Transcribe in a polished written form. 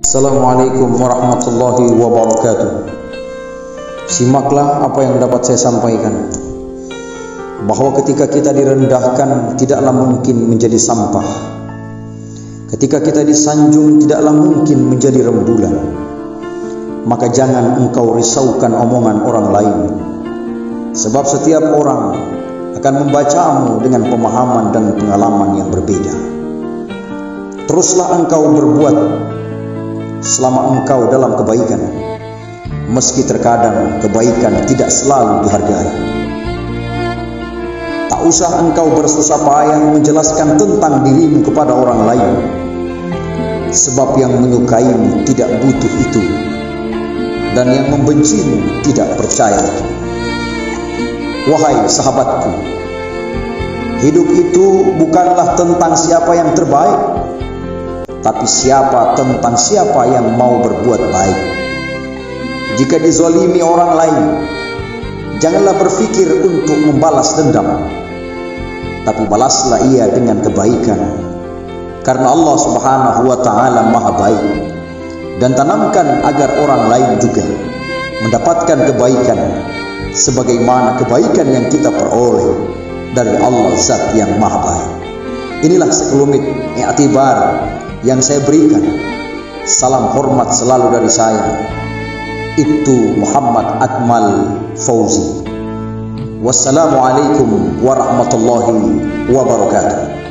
Assalamualaikum warahmatullahi wabarakatuh. Simaklah apa yang dapat saya sampaikan, bahwa ketika kita direndahkan tidaklah mungkin menjadi sampah. Ketika kita disanjung tidaklah mungkin menjadi rembulan. Maka jangan engkau risaukan omongan orang lain, sebab setiap orang akan membacamu dengan pemahaman dan pengalaman yang berbeda. Teruslah engkau berbuat selama engkau dalam kebaikan, meski terkadang kebaikan tidak selalu dihargai. Tak usah engkau bersusah payah menjelaskan tentang dirimu kepada orang lain, sebab yang menyukaimu tidak butuh itu, dan yang membencimu tidak percaya itu. Wahai sahabatku, hidup itu bukanlah tentang siapa yang terbaik, tapi tentang siapa yang mau berbuat baik. Jika dizalimi orang lain, janganlah berpikir untuk membalas dendam, tapi balaslah ia dengan kebaikan, karena Allah Subhanahu wa Ta'ala Maha Baik. Dan tanamkan agar orang lain juga mendapatkan kebaikan sebagaimana kebaikan yang kita peroleh dari Allah Zat yang Maha Baik. Inilah sekelumit i'tibar yang saya berikan. Salam hormat selalu dari saya, Ibtu Muhammad Akmal Fauzi. Wassalamualaikum warahmatullahi wabarakatuh.